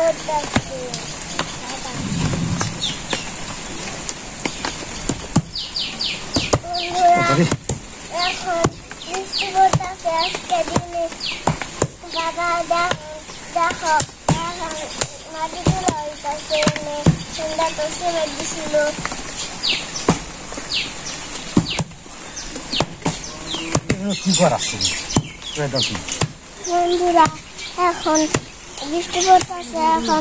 এখন বৃষ্টি পড়তেছে আজকে দিনে বাবা দেখো মাটিগুলো হইতেছে সুন্দর তো সিমেন্ট দিছিল কি করাস বন্ধুরা এখন বৃষ্টি পড়তেছে এখন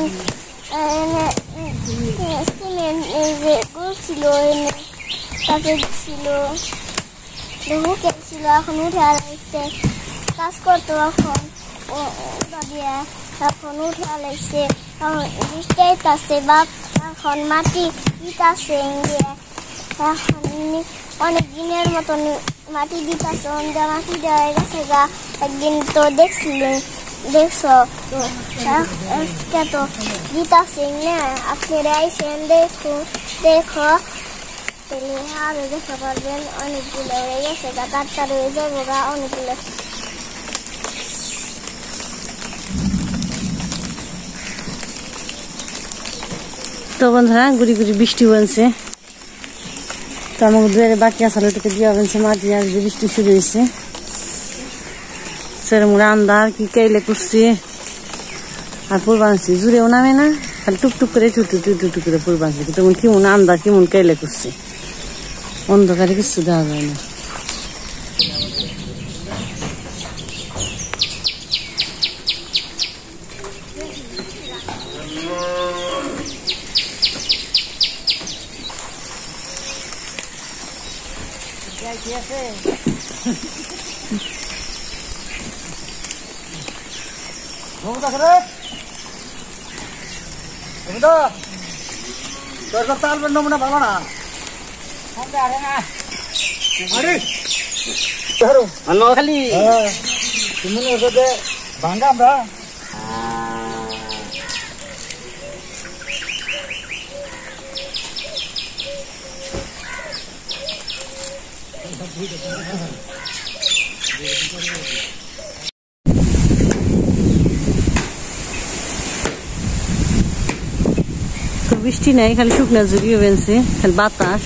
সিমেন্ট যে গুল ছিল এনে তাকে ছিল হুকে ছিল এখন উঠে আলাইছে কাজ করতো এখন এখন উঠে আলাইছে বৃষ্টি আইতাছে বাপ এখন মাটি দিতাছে এখন অনেক দিনের মতন মাটি দিতাছে মাটি দেওয়া গেছে গা একদিন তো দেখছো তো দিতাছে না আপনারা আইসেন দেখো তাহলে আরো দেখতে পারবেন অনেকগুলো হয়ে গেছে গা তার হয়ে যাবো গা অনেকগুলো তো বন্ধুরা গুড়ি গুড়ি বৃষ্টি বলছে তো আমাকে দুয়ারে বাকি আসলে ওটাকে দিয়ে বলছে মাটি আসবে বৃষ্টি শুরু হয়েছে সেরকম রান্দার কি কেলে করছে আর পূর্বাংশী জুড়েও নামে না খালি টুকটুক করে টুটু করে পূর্বাংশী তখন কেমন আন্দার কেমন কেলে করছে অন্ধকারে কিছু দেওয়া যায় না তাল নমুনা ভালো না খালি তুমি ভাঙ্গা আমরা বৃষ্টি নাই খালি শুকনা জুড়িয়ে বেনছে খালি বাতাস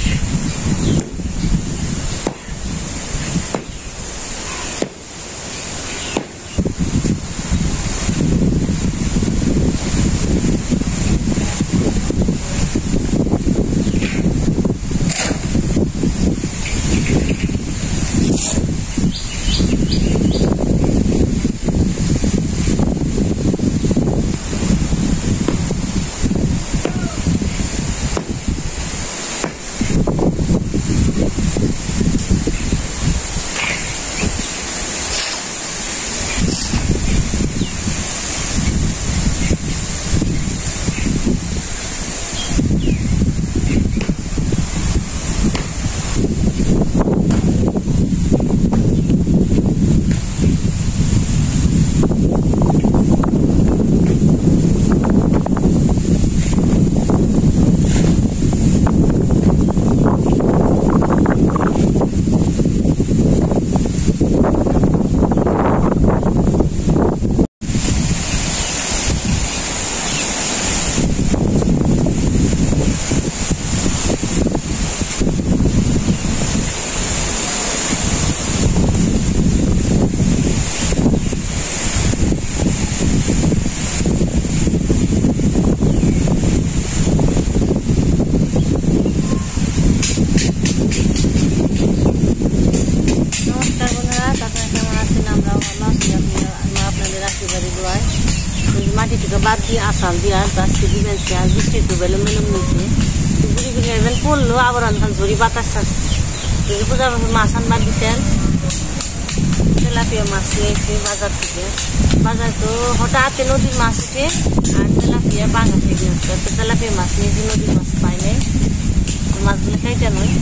মাটি থেকে বাদ দিয়ে আসাম দিয়ে আর গাছকে দিবেন আর বৃষ্টি একটু বেলুম বেলুম নিচ্ছে ঘুরি ঘুরি আসবেন পড়লো আবার আনখান ঝরি বাতাস ছাড়ছে পূজা মাছ আনবার দিতেন তেলাপিয়া মাছ নিয়েছে বাজার থেকে বাজার তো হঠাৎ নদীর মাছ উঠে আর তেলাপিয়া বাঙা থেকে তো তেলাপিয়া মাছ নিয়েছে নদীর মাছ পাই নাই মাছগুলো খাইতে নয়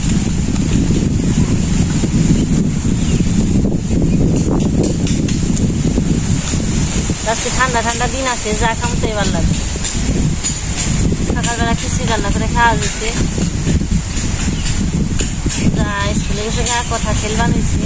আজকে ঠান্ডা ঠান্ডা দিন আছে যা খামতে ভালো লাগে সকালবেলা খিচুড়ি রান্না করে খাওয়া যেতে যা স্কুলে গেছে গা কথা খেলবা নিয়েছে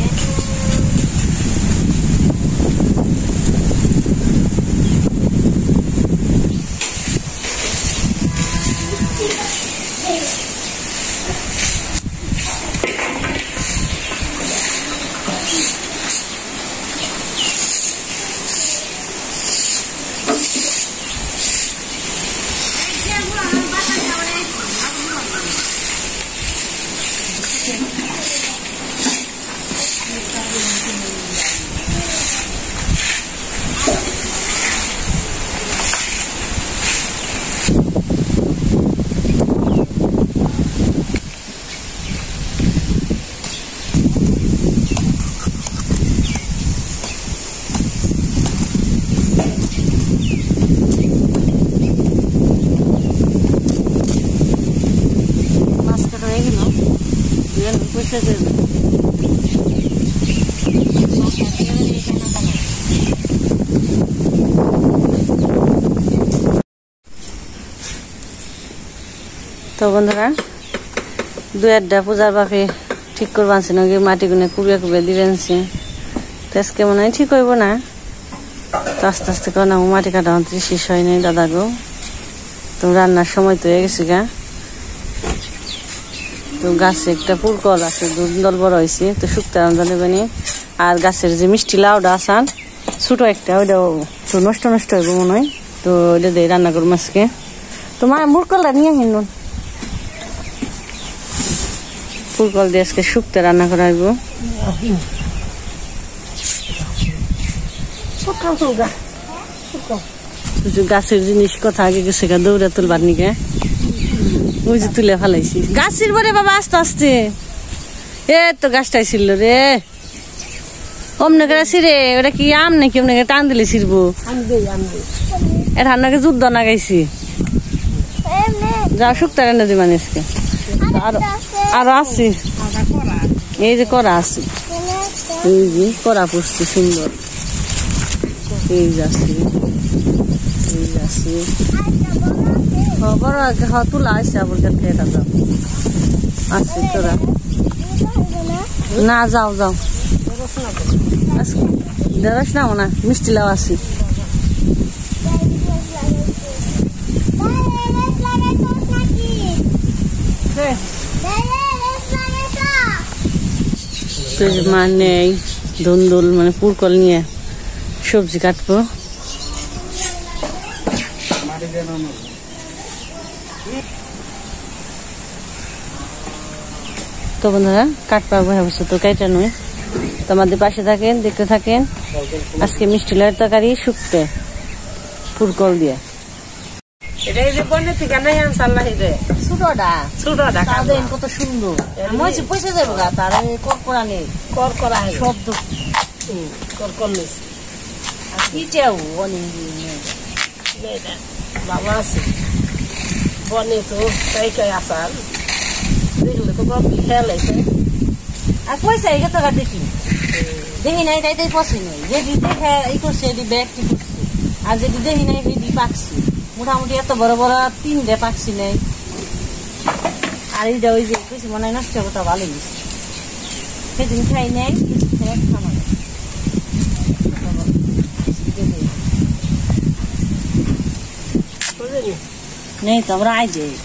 পরিষ্কার করে তো বন্ধুরা 2-1 পূজার বাপে ঠিক করবানছে নাকি মাটি গুনে কুবিয়ে কুবিয়ে দিবেনছে তো আজকে মনে হয় ঠিক হইব না তো আস্তে আস্তে করে না মাটি কাটা অন্তরে শেষ হয় নাই দাদা গো তো রান্নার সময় তো হয়ে গেছে গা তো গাছে একটা পুরকল আছে দুল বড় হয়েছে তো শুক্তা রান্না দেবেনি আর গাছের যে মিষ্টি লাউটা আসান ছোট একটা ওইটাও তো নষ্ট হইব মনে হয় তো ওইটা দিয়ে রান্না করবো আজকে তো মা মুরকলটা নিয়ে হিন পুরকল দিয়ে আজকে শুক্তা রান্না করা হইব গাছের জিনিস কথা আগে গেছে গা দৌড়া তুলবার নিকে ওই যে তুলে ফেলাইছি গাছের পরে বাবা আস্তে আস্তে এ তো গাছটাই ছিল রে অমনে গেছি রে ওটা কি আম নাকি অমনে টান দিলে ছিড়বো এটা আপনাকে যুদ্ধ না গাইছি যা শুক্তা রান্না দিবান আজকে আরো আছে এই যে করা আছে এই যে করা পড়ছে সুন্দর এই যাচ্ছে এই যাচ্ছে বড় তুলা আসছে আবার খেয়ে যাও আসছে তোরা না যাও যাও দেড়াস নাও না মিষ্টি লাও আছে মানে ধুন্দুল মানে পুরকল নিয়ে সবজি কাটবো তো বন্ধুরা কাটপা ভাবছো তো কেটে নয় তো আমাদের পাশে থাকেন দেখতে থাকেন আজকে মিষ্টি লাউয়ের তরকারি শুক্তে পুরকল দিয়ে এটা এই যে বনে থেকে নাই আনসাল্লাহ রে ছোটটা ছোটটা কাজে কত সুন্দর মইছে পয়সা যাবো গা তার করকরা নেই করকরা শব্দ করকর নিস আর কিটাও অনেক বাবা আছে বনে তো তাই খাই আসার দেখলে তো বাপ খেলাইছে আর পয়সা এই তো দেখি দেখি নাই তাই তাই পছন্দ নেই যেটি দেখে এই করছে এটি ব্যাগটি করছে আর যেটি দেখি নাই সেটি পাকছি মোটামুটি এত বড় বড় 3টে পাকছি নেই আর এইটা ওই যে কিছু মনে হয় নষ্ট হতো ভালো গেছে সেদিন খাই নেই কিছু খেয়ে খাওয়া নেই তো আমরা আই যাই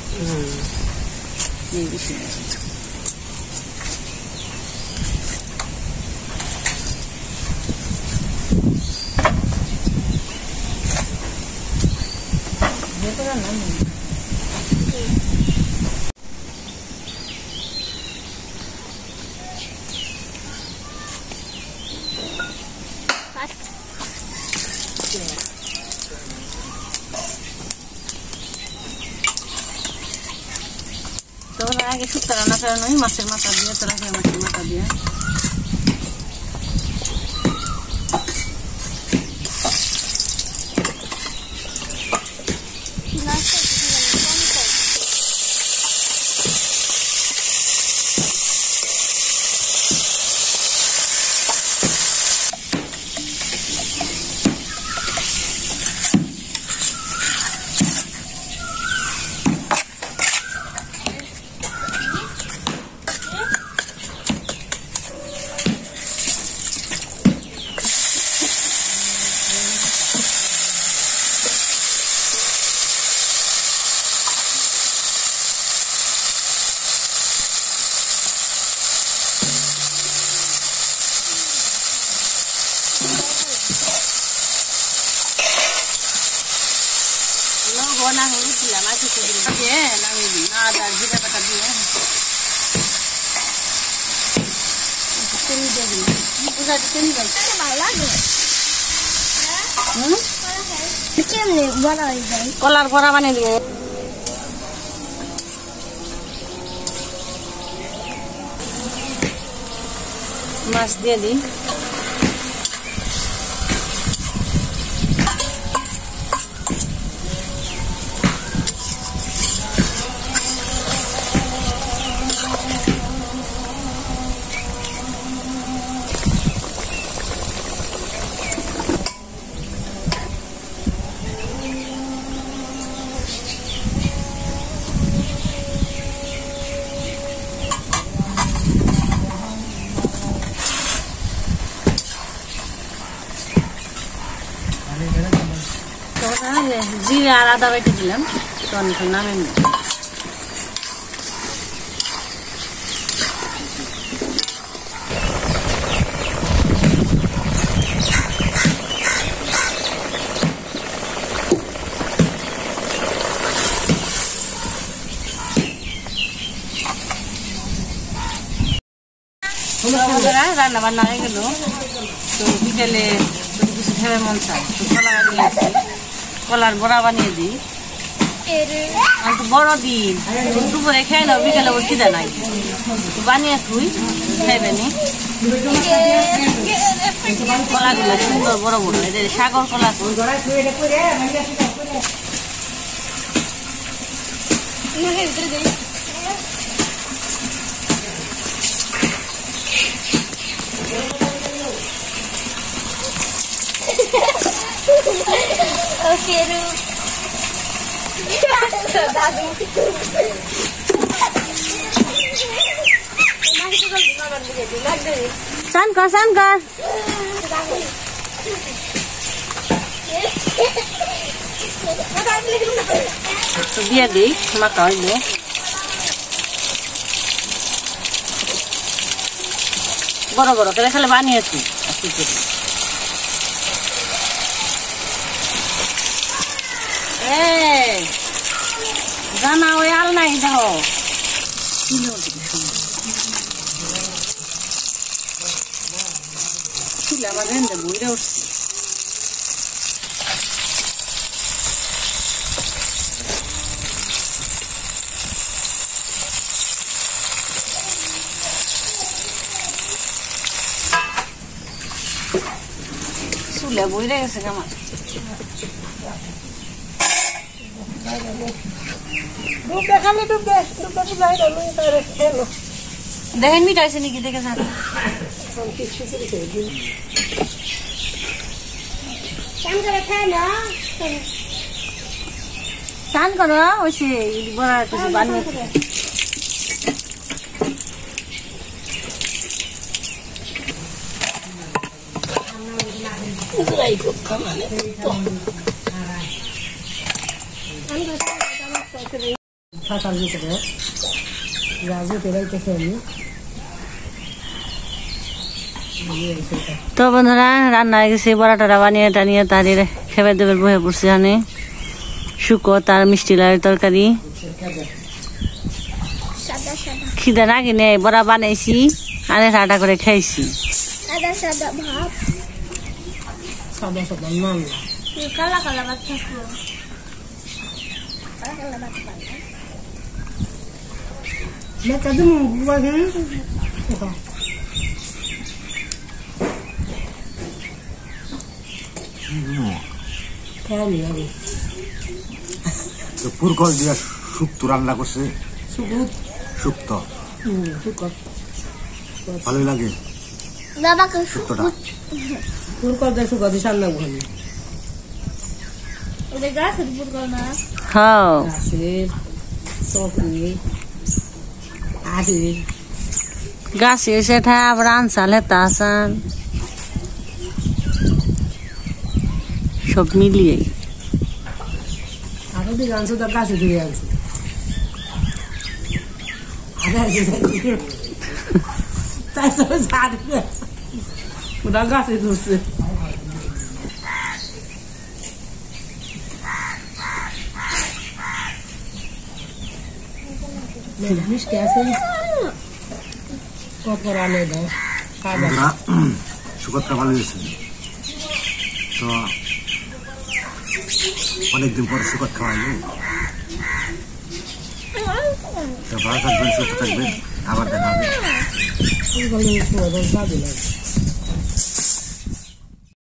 তো আগে শুক্তা রান্না করা নয় মাছের মাথা দিয়ে তোরা মাছের মাথা দিয়ে বনা হলুদ দিলাম আর কিছু দিলাম দিয়ে নামিয়ে দিই আদা জিরা বাটা দিয়ে তেল দিয়ে দিলাম পূজা তেল দিলাম ভালো লাগে কেমনে বড় হয়ে যায় কলার বড়া বানিয়ে দিব মাছ দিয়ে দিই জিরা আর আদা বেটে দিলাম তো অনেক নামে রান্না বান্না হয়ে গেল তো বিকেলে কিছু খেয়ে মন চায় তো কলা বানিয়েছি কলার বড়া বানিয়ে দিই তো বড় দিন দুপুরে খেয়ে নাও বিকেলে ওর খিদে নাই তো বানিয়ে তুই খাইবে নি কলাগুলো সুন্দর বড় বড় এদের সাগর কলা স্নান কর দিয়ে দিই মাখা হইলে বড় বড় করে খালি বানিয়েছি জানা ওই আল নাই দেখো আমার রেন্দে বইরে উঠছি চুলে বইরে গেছে আমার দেখেন মিটাইছে নাকি দেখে স্নান করো ওই সে বড় কিছু বানিয়ে তো বন্ধুরা রান্না হয়ে গেছে বড়াটা বানিয়ে টানিয়ে তাড়িয়ে খেয়ে দেবের বহে পড়ছে এখানে শুকো তার মিষ্টি লাউয়ের তরকারি খিদে না কিনে বড়া বানাইছি আনে ঠাটা করে খাইছি পুরকল দিয়ে শুক্তো রান্না করছে শুক্তো ভালোই লাগে শুক্তোটা পুরকল দিয়ে শুকা দিয়ে রান্না করি হ্যাঁ গাছে সেটা আবার আনসালে তাসান সব মিলিয়ে আরো দিকে আনছো তার গাছে দিয়ে আনছো ওটা গাছে ধরছে মিষ্টি আছে কত রান্না দাও শুকরটা ভালো হয়েছে তো অনেকদিন পরে শুকর খাওয়াইলে ভালো থাকবেন সুস্থ থাকবেন আবার দেখা হবে